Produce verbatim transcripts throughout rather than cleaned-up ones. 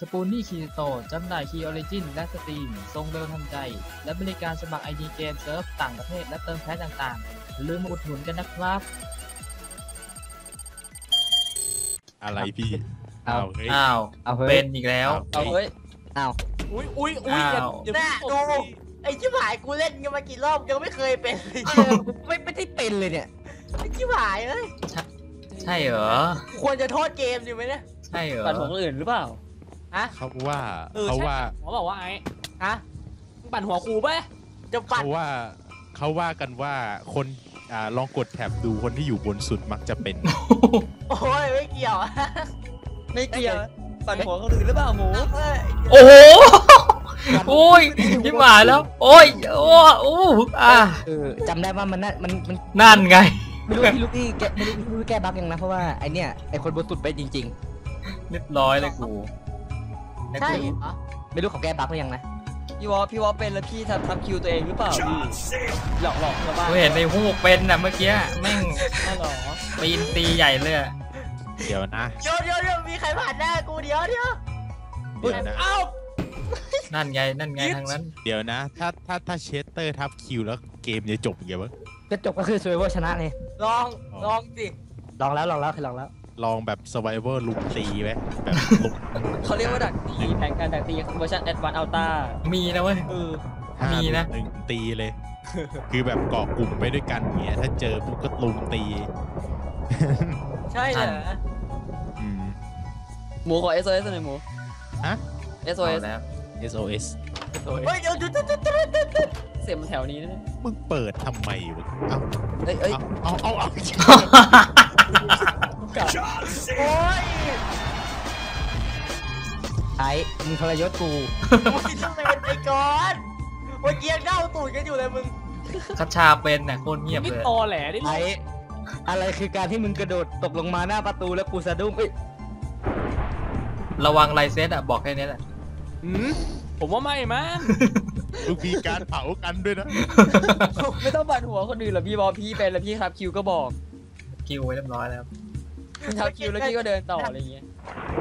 ปูนนี่คีโตจำหน่ายคีย์ออริจินและสตรีมส่งเร็วทันใจและบริการสมัคร ไอ ดี เกมเซิร์ฟต่างประเทศและเติมแพ็คต่างๆอย่าลืมมาอุดหนุนกันนะครับอะไรพี่เอาเฮ้ยอ้าวเอาเฮ้ยเป็นอีกแล้วเอาเฮ้ยเอาอุ้ยอุ้ยอุ้ยอ้าวเดี๋ยวน่าดูไอ้ชิบหายกูเล่นกันมากี่รอบยังไม่เคยเป็นเลยเออไม่ไม่ได้เป็นเลยเนี่ยไอ้ชิบหายเอ้ยใช่เหรอควรจะโทษเกมอยู่ไหมเนี่ยใช่เหรอปั่นหัวคนอื่นหรือเปล่าฮะเขาว่าเออเขาใช่ว่าหมอบอกว่าไอ้ฮะมึงปั่นหัวครูป่ะจะปัดเขาว่าเขาว่ากันว่าคนอ่าลองกดแท็บดูคนที่อยู่บนสุดมักจะเป็นโอ้ยไม่เกี่ยวอะไม่เกี่ยวปั่นหัวคนอื่นหรือเปล่าหมูเอ้ยโอ้โหโอ้ยที่หมายแล้ว โอ้ยโอ้โอ้อ่ะเออจำได้ว่ามันน่ามันมันนั่นไงไม่รู้พี่ลูกพี่แกไม่รู้ไม่รู้แก้บั๊กยังนะเพราะว่าไอเนี้ยไอคนบนสุดเป็นจริงเรียบร้อยเลยกูใช่เหรอๆ ไม่รู้เขาแก้บั๊กหรือยังนะพี่วอพี่วอเป็นแล้วพี่ทำทำคิวตัวเองหรือเปล่าพี่หลอกหลอกชาวบ้านกูเห็นในหูเป็นน่ะเมื่อกี้แม่งไม่หรอปีนตีใหญ่เลยอะเดี๋ยวนะเดี๋ยวเดี๋ยวเดี๋ยวมีใครผ่านหน้ากูเดี๋ยวเดี๋ยวเดี๋ยวนะเอ้านั่นไงนั่นไงทางนั้นเดี๋ยวนะ ถ้าถ้าถ้าเชสเตอร์ทับคิวแล้วเกมจะจบยังไงวะจะจบก็คือซวยเวอร์ชนะเลยลองอ๋อลองสิลองแล้วลองแล้วเคยลองแล้วลองแบบ survivor ลุมตีไหมแบบลุมเขาเรียกว่าดักตีแผนการดักตีเวอร์ชันแอดวานซ์อัลต้ามีนะเว้ยเออห้ามีนะหนึ่งตีเลย คือแบบเกาะกลุ่มไปด้วยกันเงี้ยถ้าเจอปุ๊บก็ลุมตีใช่เหรออืมหมูขอ เอส โอ เอส หน่อยหมูฮะเอส โอ เอสเอาแล้วเอส โอ เอสเฮ้ยเดี๋ยวเดี๋ยวเดี๋ยวเดี๋ยวเดี๋ยวเดี๋ยวเสียงมันแถวนี้นะมึงเปิดทำไมวะเอ้าเอ้ยเอ้ยเอาเอาเอาเอาโอ้ยไอ้มึงทรยศกูมึงต้องเป็นไปก่อนเมื่อกี้ยังเน่าตูดกันอยู่เลยมึงคัชชาเป็นน่ะโคตรเงียบนี่เลยตอแหลนี่ไอ้อะไรคือการที่มึงกระโดดตกลงมาหน้าประตูแล้วกูสะดุ้งเอ้ยระวังไลเซตอ่ะบอกแค่นี้แหละหืมผมว่าไม่มั้งมึงมีการเผากันด้วยนะไม่ต้องปั่นหัวคนอื่นหรอกพี่วอพี่เป็นแล้วพี่ทับคิวก็บอกคิวไว้เรียบร้อยแล้วพี่ทับคิวแล้วพี่ก็เดินต่ออะไรอย่างเงี้ย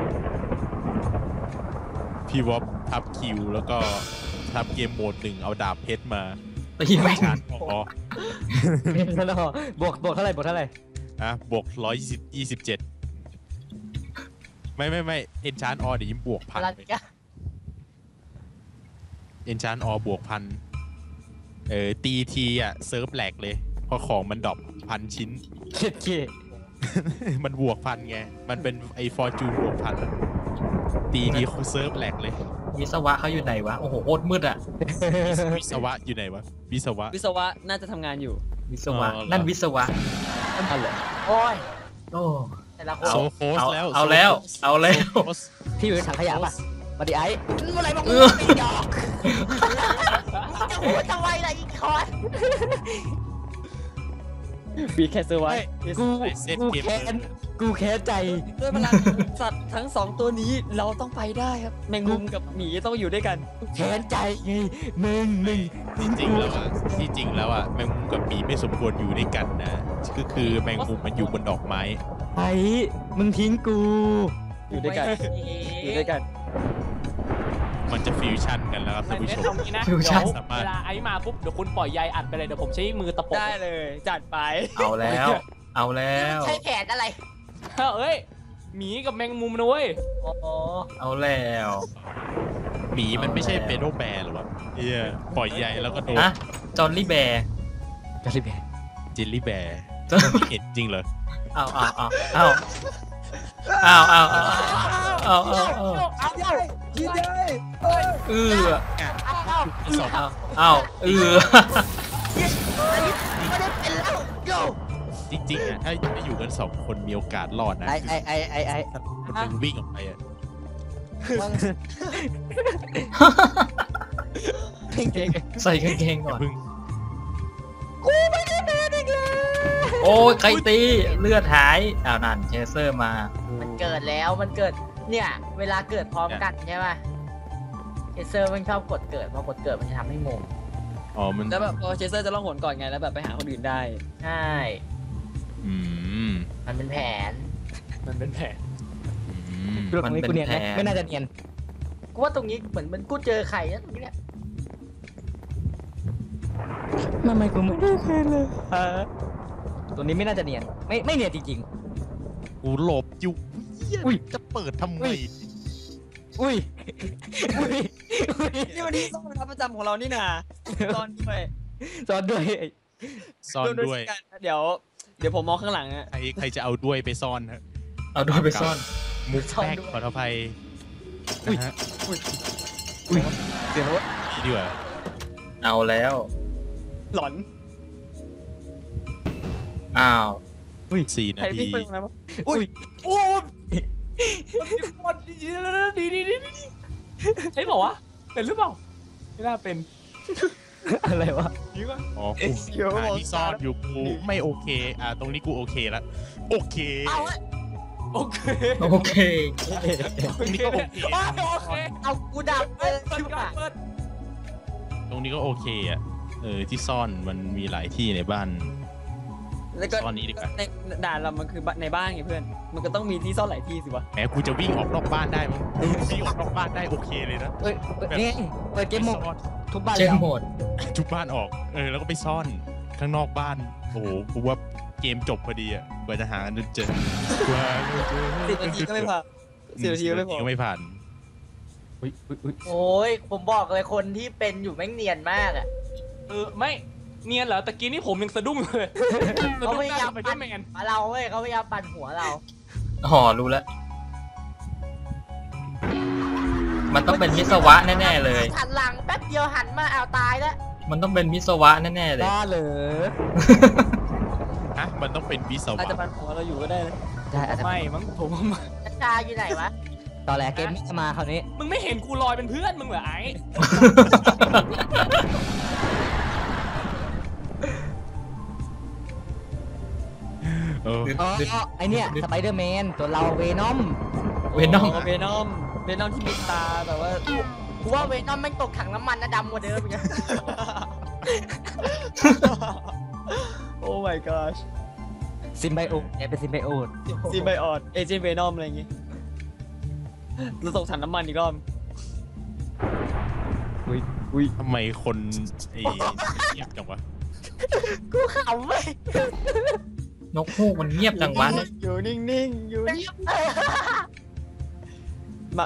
พี่วอปทับคิวแล้วก็ทำเกมโหมดหนึ่งเอาดาบเพชรมาตีไม่การพอแล้วก็บวกบวกเท่าไหร่บวกเท่าไหร่อ่ะบวกร้อยยี่สิบยี่สิบเจ็ดไม่ไม่ไม่เอนชานออเดี๋ยวยิ้มบวกพันอะไรไปกันเอนชานออบวกพันเออตีทีอ่ะเซิร์ฟแหลกเลยเพราะของมันดรอปพันชิ้นเจ็ดเคมันบวกพันไง มันเป็นไอฟอร์จูนบวกพันอะตีทีเซิร์ฟแหลกเลยวิศวะเขาอยู่ไหนวะ โอ้โหโคตรมืดอ่ะวิศวะอยู่ไหนวะ วิศวะวิศวะน่าจะทำงานอยู่วิศวะอ๋อเหรอนั่นวิศวะอันเหรอโอ้ยโอ้แต่ละคนโซโคสเอาแล้วเอาแล้วโซโคสเอาแล้วโซโคสที่อยู่ในถังขยะป่ะมาดิไอ้เมื่อไหร่บอกเอมึงอไม่หยอกมึงจะพูดทำไมล่ะอีกคนบีแคสเซอร์ไว้กูเซ็ตกูเกมแค้นกูแค้นใจด้วยพลังสัตว์ทั้งสองตัวนี้เราต้องไปได้ครับแมงมุมกับหมีต้องอยู่ด้วยกันแค้นใจไงมึงมึงที่จริงแล้วอ่ะที่จริงแล้วอ่ะแมงมุมกับหมีไม่สมควรอยู่ด้วยกันนะก็คือแมงมุมมันอยู่บนดอกไม้ไอ้มึงทิ้งกูอยู่ด้วยกัน อยู่ด้วยกันมันจะฟิวชั่นกันแล้วครับท่านผู้ชมเอางี้นะฟิวเดี๋ชั่ยนวเวลาไอ้มาปุ๊บเดี๋ยวคุณปล่อยใยอัดไปเลยเดี๋ยวผมใช้มือตะปบได้เลยจัดไปเอาแล้ว เอาแล้วใช้แผนอะไรเอ้ยหมีกับแมงมุมนะเว้ยอ๋อเอาแล้วหมีมันไม่ใช่เปโดแบร์หรอวะเฮียปล่อยใหญ่แล้วก็โดนอะจอห์นลี่แบร์จะรีบแพ้จิลลี่แบร์เห็นจริงเหรอเอาเอาเอาเอาเอาเอาเอาเอาเอาเอาเอาเดี๋ยวยินดีเออเอาสองเอาเอาเออไม่ได้เป็นแล้วโย่จริงๆอ่ะถ้าถ้าอยู่กันสองคนมีโอกาสรอดนะไอ้ไอ้ไอ้ไอ้ไอ้คนหนึงวิ่งออกไปอ่ะใส่กางเกงก่อนเพิ่งโอ้ยใครตีเลือดหายอ้าวนั่นเชเซอร์มามันเกิดแล้วมันเกิดเนี่ยเวลาเกิดพร้อมกันใช่ป่ะเอเซอร์มันชอบกดเกิดพอกดเกิดมันจะทำให้งงอ๋อมันแล้วแบบพอเชสเซอร์จะล่องหนก่อนไงแล้วแบบไปหาคนอื่นได้ใช่อืมมันเป็นแผนมันเป็นแผนอืมกูตรงนี้กูเนียนไหมไม่น่าจะเนียนกูว่าตรงนี้เหมือนเหมันกูเจอใครนะตรงนี้เนี่ยทำไมกูไม่ได้เพลเลยฮะตัวนี้ไม่น่าจะเนียนไม่ไม่เนียนจริงกูหลบอยู่เหี้ยอุ้ยจะเปิดทำไมๆอุ้ยอุ้ยอุ้ยนี่วันนี้ซ่อนรับประจำของเรานี่นาซ่อนด้วยจอดด้วยซ่อนด้วยกันเดี๋ยว เดี๋ยวผมมองข้างหลังอะใครใครจะเอาด้วยไปซ่อนฮะเอาด้วยไปซ่อนมุกแรกขออภัยนะฮะอุ้ยเสียงรถนี่ดีกว่าเอาแล้วหลอนอ้าวสี่ใครนาพี่ทีเพิ่งนะวะอุ้ยโอ้ยมันมีคนดีดีดีดีดีใช่เปล่าวะเป็นหรือเปล่าไม่น่าเป็นอะไรวะนี่วะอ๋อกูหาที่ซ่อนอยู่กูไม่โอเคอ่าตรงนี้กูโอเคแล้วโอเคเอาเว้ยโอเคโอเคตรงนี้ก็โอเคโอเคเอากูดับเลเปิยดเปิดชิบก่อหาน ยเปิดตรงนี้ก็โอเคอ่ะเออที่ซ่อนมันมีหลายที่ในบ้านแล้วก็ซ่อนนี้ดีกว่าในด่านเรามันคือในบ้านไงเพื่อน มันก็ต้องมีที่ซ่อนหลายที่สิวะแม้กูจะวิ่งออกนอกบ้านได้มั้งวิ่งออกนอกบ้านได้โอเคเลยนะเอ้ยเปิดนี่เปิดเกมโหมดไปซ่อนทุกบ้านเจเลยมเอาโหมดทุกบ้านออกเออแล้วก็ไปซ่อนข้างนอกบ้านโอ้โหกูว่าเกมจบพอดีอ่ะกว่าจะหาจนเจอกว่าจะเจอสิบนาทีก็ไม่ผ่านสิบนาทีก็ไม่พอก็ไม่ผ่านอุ้ยอุ้ยอุ้ยโอ้ยผมบอกเลยคนที่เป็นอยู่แม่งเนียนมากอ่ะเออไม่เนียนเหรอตะกี้นี่ผมยังสะดุ้งเลยสะดุ้เขางพยาได้ยามไปด้ปั่วน ยแมนหัวเราเว้ยเขาพยายามปั่นหัวเราอ๋อ รู้แล้ว มันต้องเป็นวิศวะแน่ๆเลยหันหลังแป๊บเดียวหันมาเอาตายแล้วมันต้องเป็นวิศวะแน่ๆเลยบ้าเหรอฮะมันต้องเป็นวิศอาจวะจะปันหัวเราอยู่ก็ได้นะได้อาจจะไม่มั้งผมว่าไม่นัชชาอยู่ไหนวะตอนแรกเกมนี้มาคราวนี้มึงไม่เห็นกูลอยเป็นเพื่อนมึงเหรอไอ้เอออ๋อไอเนี้ยสไปเดอร์แมนตัวเราเวนอมเวนอมเวนอมเวนอมที่มีตาแบบว่ากูว่าเวนอมแม่งตกถังน้ำมันนะดำกว่าเดิมอีกนะโอ้ my gosh ซิมไบโอเนี่ยเป็นซิมไบโอซีไบออดเอเจนต์เวนอมอะไรอย่างงี้เราส่งถังน้ำมันอีกรอบอุ้ยอุ้ยทำไมคนไอ้เงียบจังวะกูขำเว้ยนกฮูกมันเงียบจังวะอยู่นิ่งๆอยู่นิ่งมา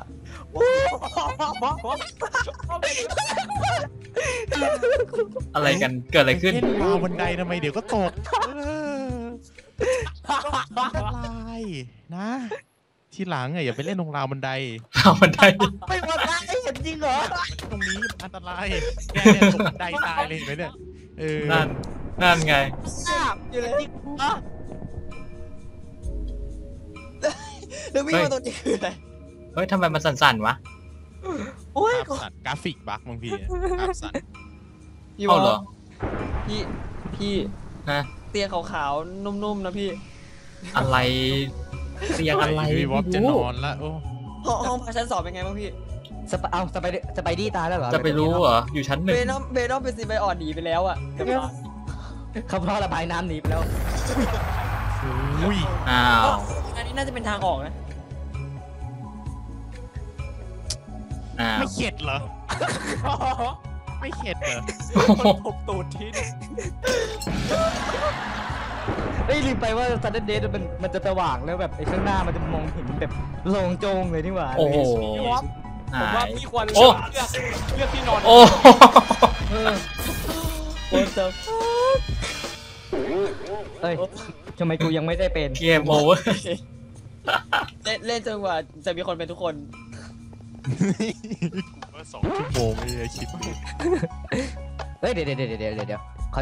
อะไรกัน เกิดอะไรขึ้นเล่นราวบันไดทำไมเดี๋ยวก็ตกเอออันตรายนะ ทีหลังอะอย่าไปเล่นตรงราวบันไดเอามันได้ไม่หมดละไอ้เห็นจริงเหรอตรงนี้อันตรายแกเนี่ยตกบันไดตายเลยเห็นไหมเนี่ยเออนั่น นั่นไงอยู่เลยจริงเหรอแล้ววิ่งมาตรงนี้คืออะไรเฮ้ยทำไมมันสั่นๆวะโอ้ยภาพสั่นกราฟิกบั๊กบางทีอะภาพสั่นพี่เอาเหรอพี่พี่ฮะเตียงขาวๆนุ่มๆนะพี่อะไรเตียงอะไรวิวอฟจะไม่นรู้อนละโอ้ห้องห้องพักชั้นสองเป็นไงบ้างพี่สไปเอาสไปเดอร์สไปดี้ตายแล้วเหรอจะไปรู้เหรอ อยู่ชั้นหนึ่งเวนอมเวนอมเป็นซีไบออดหนีไปแล้วอ่ะเกือบตายเขาเพราะระบายน้ำหนีไปแล้วอุ้ยอ้าวอันนี้น่าจะเป็นทางออกนะอ้าวไม่เข็ดเหรอ ไม่เข็ดเหรอคนถกตูดทิ้งเฮ้ยลืมไปว่าซันเดอร์เดย์มันมันจะสว่างแล้วแบบไอ้ข้างหน้ามันจะมองเห็นแบบโล่งโจงเลยนี่หว่าโอ้โหผมว่าหายพี่ควรโอ้เลือกเลือกที่นอนโอ้เออโอ้เจ้าเอ้ยทำไมกูยังไม่ได้เป็นเกมโอเวอร์เล่นเล่นจนกว่าจะมีคนเป็นทุกคนผมว่าสองชั่วโมงเลยคิดว่าเฮ้ยเดี๋ยวเดี๋ยวเดี๋ยวเดี๋ยวเดี๋ยวเขา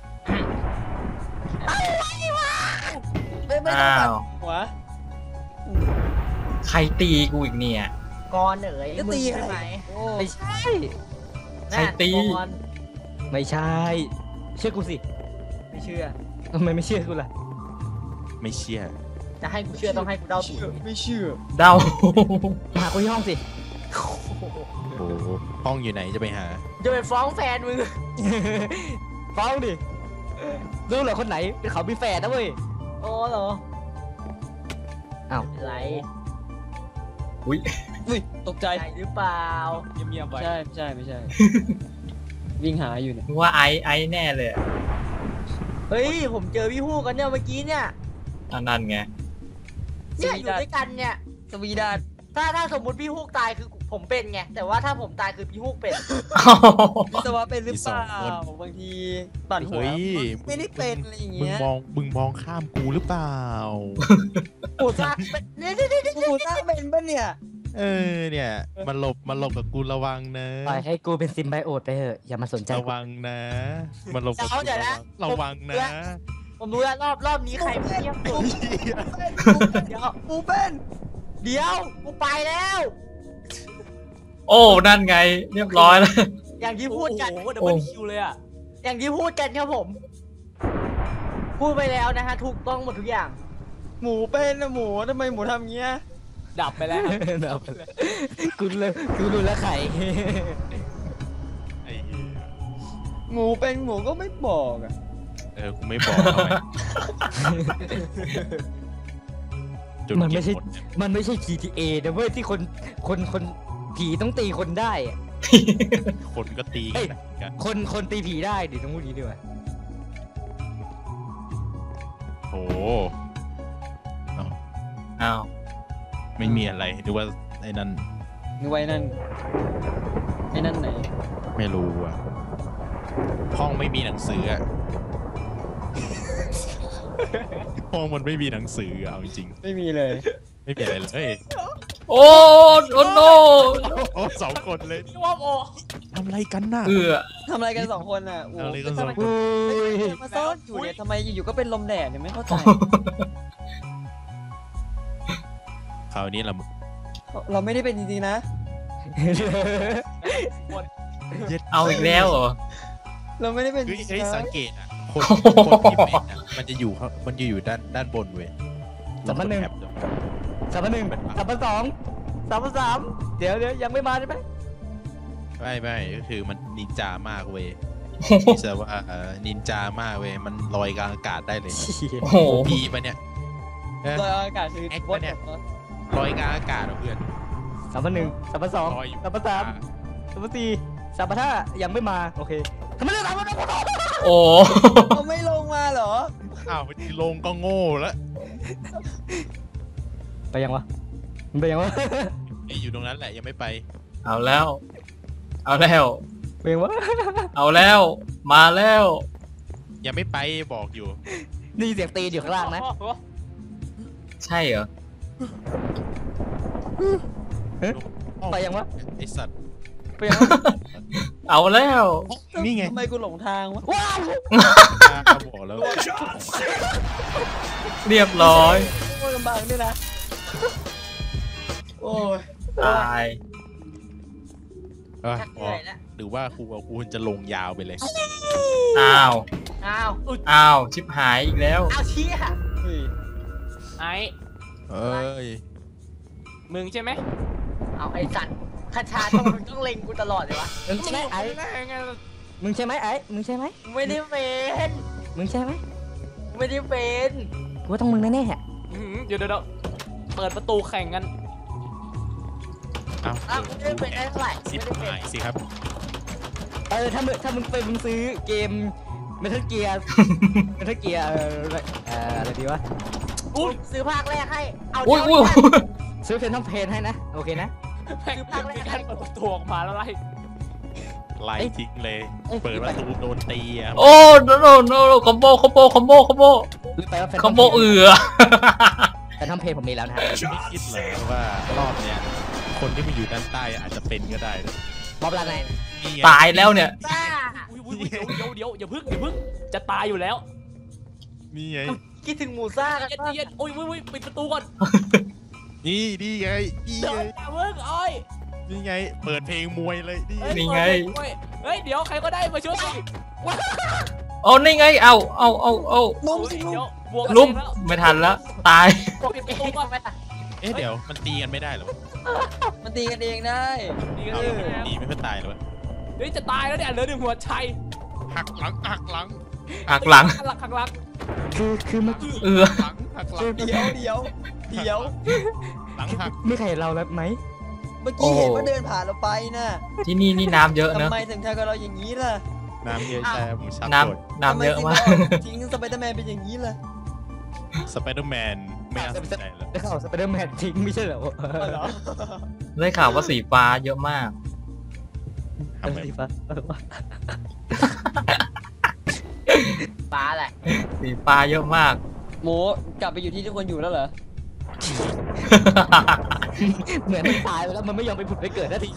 ไม่ไม่ต้ออ้างปัดวหัวใครตีกูอีกเนี่ยกอนเอ๋ยจะมึงตีใช่ไหมโอ้ไม่ใช่ใครตีน่ะกอนไม่ใช่ เชื่อกูสิไม่เชื่อทำไมไม่เชื่อกูล่ะไม่เชื่อจะให้กูเชื่อต้องให้กูเดาถูกไม่เชื่อเดามาหากูที่ห้องสิโอ้โหห้องอยู่ไหนจะไปหาจะไปฟ้องแฟนมึงฟ้องดิรู้เหรอคนไหนเป็นเขามีแฟนนะเว้ยโอ้เหรออ้าวไรอุ้ยอุ้ยตกใจใช่หรือเปล่าเงียบๆไปใช่ไม่ใช่ไม่ใช่ วิ่งหาอยู่เนี่ยกูว่าไอไอแน่เลยอะเฮ้ยผมเจอพี่ฮู้กันเนี่ยเมื่อกี้เนี่ยอันนั้นไงเนี่ยอยู่ด้วยกันเนี่ยสวีดานถ้าถ้าสมมุติพี่ฮูกตายคือผมเป็นไงแต่ว่าถ้าผมตายคือพี่ฮูกเป็นวิศวะเป็นหรือเปล่ามีสองคนบางทีปั่นหัวเฮ้ยไม่ได้เป็นอะไรอย่างมึงเงี้ยมองมึงมองข้ามกูหรือเปล่าโอ้ซักเป็นเนี่ยเนี่ยเนี่ยกูสร้างเป็นปะเนี่ยเออเนี่ยมันหลบมันหลบกับกูระวังนะปล่อยให้กูเป็นซิมไบโอตไปเถอะอย่ามาสนใจระวังนะ มันหลบกับกูระวังระวังนะผมรู้แล้วรอบรอบนี้ใครเงียบสุดเดี๋ยวกูเป็นเดี๋ยวกูไปแล้วโอ้นั่นไง เรียบร้อยแล้วอย่างที่โอ้พูดกันโหดับเบิลคิวเลยอ่ะอย่างที่พูดกันครับผม พูดไปแล้วนะฮะถูกต้องหมดทุกอย่างหมูเป็นนะหมูทำไมหมูทำเงี้ยดับไปแล้วดับกูเลยกูรู้แล้วไข่ไอ้เหี้ยหมูเป็นหมูก็ไม่บอกอ่ะเออกูไม่บอกทำไมจมันไม่ใช่เก็บหดเนี่ยมันไม่ใช่ จี ที เอ นะเว้ยที่คนคนคนผีต้องตีคนได้อะคนก็ตีกันเหมือนกันคนคนตีผีได้ดิต้องพูดนี้ด้วยโอ้เอ้าอ้าวไม่มีอะไรหรือว่าไอ้นั่นนึกไว้นั่นไอ้นั่นไหนไม่รู้อ่ะห้องไม่มีหนังสืออะ ห้องมันไม่มีหนังสืออะเอาจริงไม่มีเลยๆไม่มีอะไรเลยโอ้โอ้โนโอ้สองคนเลยพี่ว่าโอ้ทำอะไรกันน่ะเอือทำอะไรกันสองคนอ่ะโอ้ทำอะไรกันทำสองไมคนมาซ่อนอยู่เนี่ยทำไมอยู่ๆก็เป็นลมแดดเนี่ยไม่เข้าใจคราวนี้เราเราไม่ได้เป็นจริงๆนะเอาอีกแล้วเหรอเราไม่ได้เป็นจเฮ้ยริงเฮ้ยๆสันะงเกตอ่ะคนคนที่เป็นอ่ะมันจะอยู่ข้างมันจะอยู่ด้านด้านบนเว้ยสามพันหนึ่งลองกดแท็บดูสามพันหนึ่งสามพันสองสามพันสามเดี๋ยวเดี๋ยวยังไม่มาใช่ไหมไม่ไม่ก็คือมันนินจามากเว้ยไม่ใช่ว่าเอ่อนินจามากเว้ยมันลอยกลางอากาศได้เลยโอ้โหพีปะเนี่ยเออลอยอากาศคือแอคปะเนี่ย ลอยกลางอากาศเหรอเพื่อนสามพันหนึ่งสามพันสองลอยอยู่สามพันสามสามพันสี่สามพันห้ายังไม่มาโอเคทำไมเรื่องสามพันสองโอ้เขาไม่ลงมาเหรออ้าวทีลงก็โง่แล้วไปยังวะมันไปยังวะไอ้อยู่ตรงนั้นแหละยังไม่ไปเอาแล้ว เอาแล้วไปยังวะเอาแล้ว มาแล้วยังไม่ไปบอกอยู่นี่เสียงตีนอยู่ข้างล่างนะใช่เหรอไปยังวะไอสัตว์ไปยังวะเอาแล้วนี่ไงทำไมกูหลงทางวะว้าวเขาบอกแล้วเรียบร้อยโอ้ยลำบากด้วยนะ โอ้ยตายเออชักพเหอนื่อยแล้วหรือว่าครูกับครูจะลงยาวไปเลยอ้าวอ้าวอ้าว ชิบหายอีกแล้วอ้าวเชี่ยเฮ้ยไอ้เอ้ยมึงใช่ไหมเอาไอ้สัตว์คาชาต้องมึงต้องเล็งกูตลอดเลยวะมึงใช่ไหมไอ้มึงใช่ไหมไอ้มึงใช่ไหมไม่ได้เป็นมึงใช่ไหมไม่ได้เป็นกูว่าต้องมึงแน่ๆอะอื้อหือเดี๋ยวเดี๋ยวเดี๋ยวเปิดประตูแข่งกันเอ้าอ้าวไม่ได้เป็นได้เท่าไหร่สิไม่บได้เป็นหายสิครับเออถ้ามึงถ้ามึงเป็นมึงซื้อเกมเมทัลเกียร์เมทัลเกียร์เออเอ่ออะไรดีวะอุ้ยซื้อภาคแรกให้ เอาอุ้ยเดี๋อุ้ยวซื้อเพนทัมเพนให้นะโอเคนะแม่งมีการเปิดประตูออกมาแล้วไล่ไล่ทิ้งเลย เปิดประตูโดนตีอ่ะโอ้โนโนโนคอมโบคอมโบคอมโบคอมโบหรือไปว่าแฟนคอมโบเอือแฟนทัมเพนผมมีแล้วนะฮะไม่คิดเลยว่ารอบเนี้ยคนที่มาอยู่ด้านใต้อาจจะเป็นก็ได้นะบอบลาไนนี่ไงตายแล้วเนี่ยบ้าอุ้ยอุ้ยอุ้ยเดี๋ยวเดี๋ยวเดี๋ยวอย่าพึ่งอย่าพึ่งจะตายอยู่แล้วนี่ไงคิดถึงหมูซ่ากันเย็นบ้างเย็นอุ้ยอุ้ยอุ้ยปิดประตูก่อนนี่นี่ไงนี่เดี๋ยวไงอย่าพึ่งโอ้ยนี่ไง เปิดเพลงมวยเลยนี่เฮ้ยนี่ไงเฮ้ยเฮ้ยเดี๋ยวใครก็ได้มาช่วยหน่อยโอ้นี่ไง เอาเอาเอาเอาลุมสิลุมเดี๋ยวบวกกันลุมเองแล้วไม่ทันแล้ว ตายบวกปิดประตูก่อนเอ๊ะเดี๋ยวมันตีกันไม่ได้เหรอมันตีกันเองได้ดีกันเอาเลแล้วยมันตีไม่เพื่อตายเหรอวะเฮ้ยจะตายแล้วเนี่ยเหลือหนึ่งหัวใจหักหลังหักหลังหักหลังข้างหลังข้างหลังคือคือเมื่อกี้เอือหลังหักหลังเดี๋ยวเดี๋ยวเดี๋ยวหลังหักมีใครเห็นเราแล้วไหมเมื่อกี้เห็นว่าเดินผ่านเราไปน่ะที่นี่นี่น้ำเยอะเนอะทำไมถึงทำกับเราอย่างนี้ล่ะน้ำเยอะแต่ผมชักน้โกรธำน้ำเยอะมากทำไถึงเอทิ้งสไปเดอร์แมนเป็นอย่างนี้ล่ะสไปเดอร์แมนไม่น่าสนใจแล้วได้ข่าวสไปเดอร์แมนทิ้งไม่ใช่เหรอได้ข่าวว่าสีฟ้าเยอะมากทำไมสีฟ้าฟ้าแหละสีฟ้าเยอะมากหมูกลับไปอยู่ที่ทุกคนอยู่แล้วเหรอเหมือนมันตายไปแล้วมันไม่ยอมไปผุดไปเกิดนาที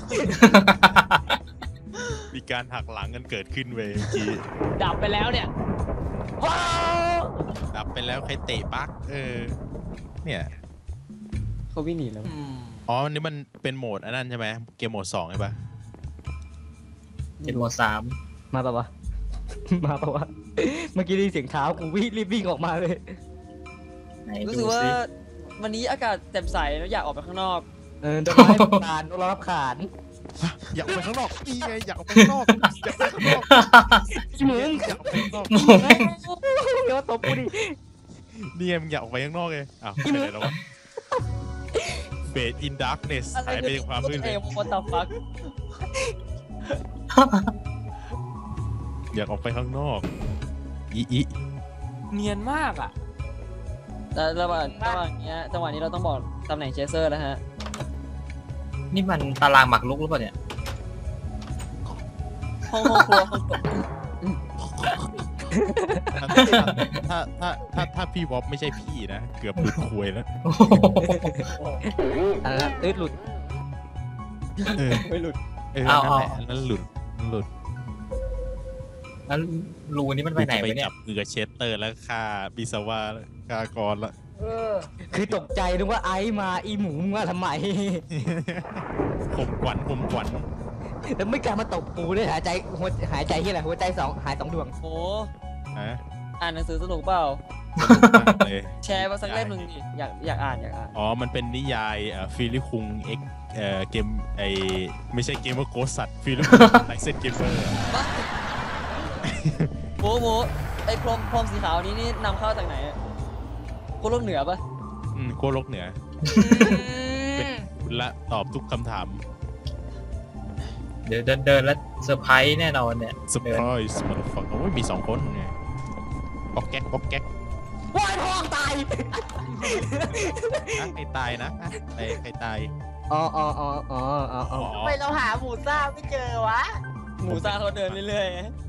มีการหักหลังกันเกิดขึ้นเว้ยเมื่อกี้ดับไปแล้วเนี่ยว้าวดับไปแล้วใครเตะปักเออเนี่ยเขาวิ่งหนีแล้วอ๋ออันนี้มันเป็นโหมดอันนั้นใช่ไหมเกมโหมดสองใช่ปะเจ็ดโมงสามมาปะวะ มาปะวะ เมื่อกี้ได้ยินเสียงเท้ากูวิ่งรีบวิ่งออกมาเลยไหนรู้ดูสึกว่าสิวันนี้อากาศแจ่มใสแล้วอยากออกไปข้างนอกเออโดนไม้ขานโดนรับขานอยากออกไปข้างนอกนี่ไงอยากออกไปข้างนอกอยากไปข้างนอกขี้หมึงอยากออกไปข้างนอกเดี๋ยวตบกูดินี่ไงมึงอยากออกไปข้างนอกไงอ้าวไปไหนแล้ววะเบดอินดาร์กเนสอะไรหายไปคือจากความมืดเอเลยมวันตาฟักอยากออกไปข้างนอกอีอีเนียนมากอ่ะแต่ระหว่างระหว่างเนี้ยจังหวะนี้เราต้องบอกตำแหน่งเชเซอร์แล้วฮะนี่มันตารางหมากรุกหรือเปล่าเนี่ยห้องห้องครัวห้องครัวถ้าถ้าถ้าถ้าถ้าพี่วอปไม่ใช่พี่นะเกือบหลุดคุยแล้วอะไรนะตืดหลุดเออไม่หลุดเออเอานั่นแหละเอานั่นหลุดนั่นหลุดแล้วรูนี้มันไปไหนไปไปเนี่จัยบมือกับเชสเตอร์แล้วฆ่าบิซาวาฆ่ากรละเออคือตกใจนึกว่าไอซ์มาอีหมูมึงมาทำไมผมกวันผมกวันแล้วไม่กล้ามาตบกูด้วยหายใจหัวหายใจที่อะไรหัวใจสองหายสองดวงโอ้ฮะอ่านหนังสือสนุกเปล่าสนุกมากเลยแชร์มาสักเล่มหนึ่งดิอยากอยากอ่านอยากอ่านอ๋อ มันเป็นนิยายเอ่อฟิลิคุงเอ็กเอ่อเกมไอไม่ใช่เกมว่าโกสัตฟิลิคุงไลเซนเกมเมอร์หมูหมูไอ้พรมพรมสีขาวนี้นี่นำเข้าจากไหนอะโคโลกเหนือปะอืมโกโลกเหนือ เป็นและตอบทุกคำถามเดี๋ยวเดินเดินแล้วเซอร์ไพรส์แน่นอนเนี่ยเซอร์ไพรส์มันฟังโอ้ยมีสองคนไงก๊อกแก๊กก๊อกแก๊กว้ายท้องตายอ่ะใครตายนะใครใครตายอ๋ออ๋ออ๋ออ๋ออ๋ออ๋อทำไมเราหาหมูซ่าไม่เจอวะหมูซ่าเขาเดินเรื่อย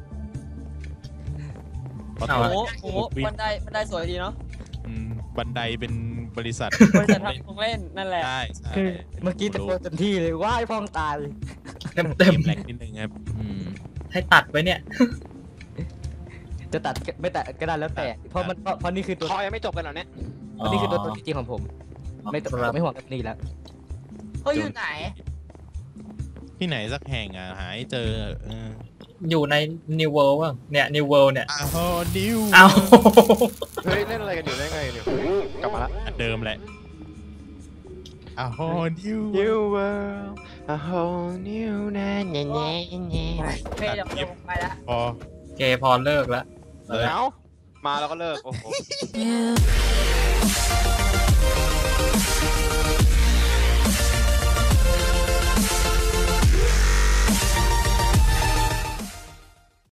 ขอๆโทหษมูหมูบันไดบันไดสวยดีเนาะอืมบันไดเป็นบริษัทบริษัททำของเล่นนั่นแหละใช่ใช่คือเมื่อกี้ตะโกนเต็มที่เลยว้ายท้องตายเต็มเต็เต็มมแหลกนิดนึงครับอืมให้ตัดไว้เนี่ยจะตัดไม่ตัดก็ได้แล้วแต่ เพราะมันเพราะเพราะนี่คือตัวทอยังไม่จบกันเหรอเนี่ยเพราะนี่คือตัวตนจริงๆของผม ไม่ต้องครับไม่ห่วงกับนี่แล้วเขาอยู่ไหนที่ไหนสักแห่งอ่ะหายเจอเอออยู่ใน New World ว่ะเนี่ย New World เนี่ยอ้าวนิวเอาเฮ้ย เล่นอะไรกันอยู่ได้ไงเนี่ยกลับมาละอันเดิมแหละอ้าวนิว New world, a whole new na na na na. เพ่จะลงไปแล้วพอโอเคพอเลิกแล้วเลยเอ้า มาแล้วก็เลิก โอ้โห Yeah.